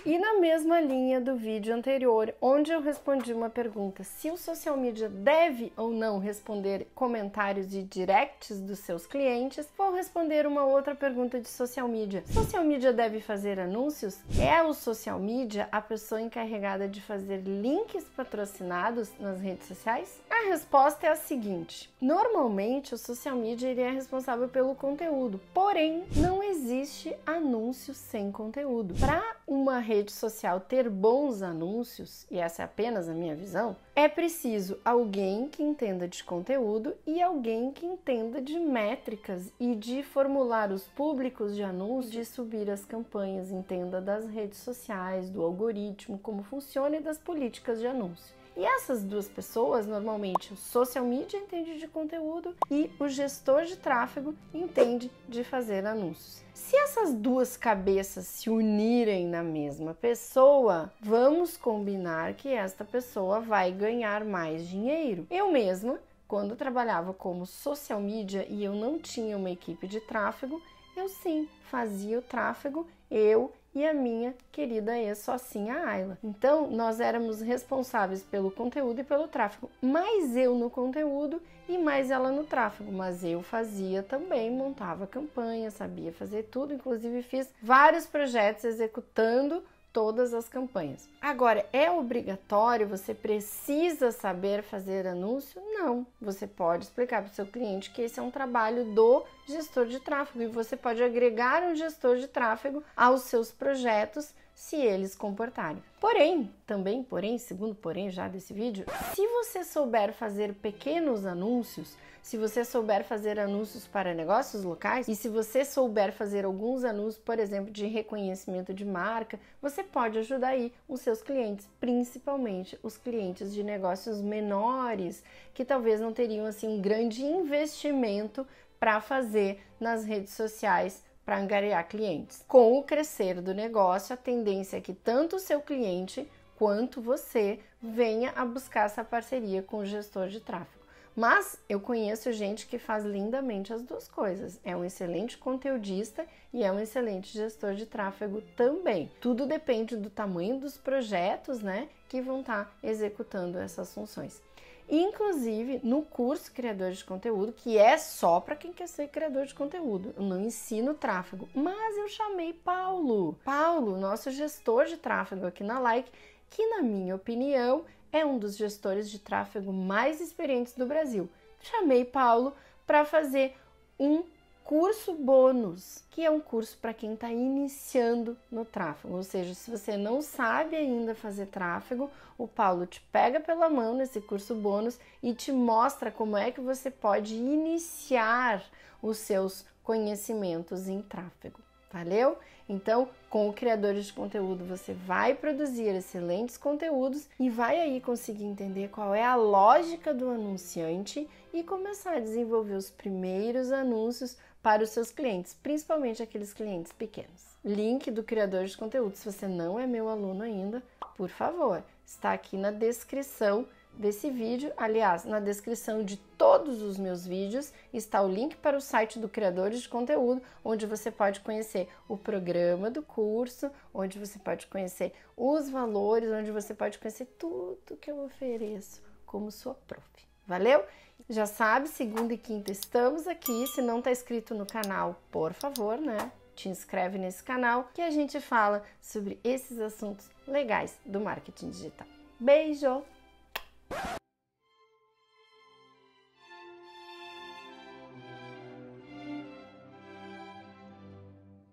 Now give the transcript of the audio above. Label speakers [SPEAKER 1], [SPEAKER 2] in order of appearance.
[SPEAKER 1] E na mesma linha do vídeo anterior, onde eu respondi uma pergunta se o social media deve ou não responder comentários e directs dos seus clientes, vou responder uma outra pergunta de social media. Social media deve fazer anúncios? É o social media a pessoa encarregada de fazer links patrocinados nas redes sociais? A resposta é a seguinte: normalmente o social media ele é responsável pelo conteúdo, porém não existe anúncio sem conteúdo. Para uma rede social ter bons anúncios, e essa é apenas a minha visão, é preciso alguém que entenda de conteúdo e alguém que entenda de métricas e de formular os públicos de anúncios, de subir as campanhas, entenda das redes sociais, do algoritmo, como funciona e das políticas de anúncio. E essas duas pessoas, normalmente o social media entende de conteúdo e o gestor de tráfego entende de fazer anúncios. Se essas duas cabeças se unirem na mesma pessoa, vamos combinar que esta pessoa vai ganhar mais dinheiro. Eu mesma, quando trabalhava como social media e eu não tinha uma equipe de tráfego, eu sim fazia o tráfego, eu e a minha querida ex-socinha Ayla. Então, nós éramos responsáveis pelo conteúdo e pelo tráfego, mais eu no conteúdo e mais ela no tráfego, mas eu fazia também, montava campanha, sabia fazer tudo, inclusive fiz vários projetos executando todas as campanhas. Agora, é obrigatório? Você precisa saber fazer anúncio? Não. Você pode explicar para o seu cliente que esse é um trabalho do gestor de tráfego e você pode agregar um gestor de tráfego aos seus projetos se eles comportarem. Porém, segundo porém já desse vídeo, se você souber fazer pequenos anúncios, se você souber fazer anúncios para negócios locais e se você souber fazer alguns anúncios, por exemplo, de reconhecimento de marca, você pode ajudar aí os seus clientes, principalmente os clientes de negócios menores, que talvez não teriam assim um grande investimento para fazer nas redes sociais para angariar clientes. Com o crescer do negócio, a tendência é que tanto o seu cliente quanto você venha a buscar essa parceria com o gestor de tráfego. Mas eu conheço gente que faz lindamente as duas coisas. É um excelente conteudista e é um excelente gestor de tráfego também. Tudo depende do tamanho dos projetos, né, que vão estar executando essas funções. Inclusive, no curso Criador de Conteúdo, que é só para quem quer ser criador de conteúdo, eu não ensino tráfego, mas eu chamei Paulo, nosso gestor de tráfego aqui na Like, que na minha opinião é um dos gestores de tráfego mais experientes do Brasil. Chamei Paulo para fazer um curso bônus, que é um curso para quem está iniciando no tráfego, ou seja, se você não sabe ainda fazer tráfego, o Paulo te pega pela mão nesse curso bônus e te mostra como é que você pode iniciar os seus conhecimentos em tráfego. Valeu? Então, com o Criadores de Conteúdo, você vai produzir excelentes conteúdos e vai aí conseguir entender qual é a lógica do anunciante e começar a desenvolver os primeiros anúncios para os seus clientes, principalmente aqueles clientes pequenos. Link do Criador de Conteúdo, se você não é meu aluno ainda, por favor, está aqui na descrição desse vídeo. Aliás, na descrição de todos os meus vídeos está o link para o site do Criadores de Conteúdo, onde você pode conhecer o programa do curso, onde você pode conhecer os valores, onde você pode conhecer tudo que eu ofereço como sua prof. Valeu? Já sabe, segunda e quinta estamos aqui. Se não está inscrito no canal, por favor, né? Te inscreve nesse canal que a gente fala sobre esses assuntos legais do marketing digital. Beijo!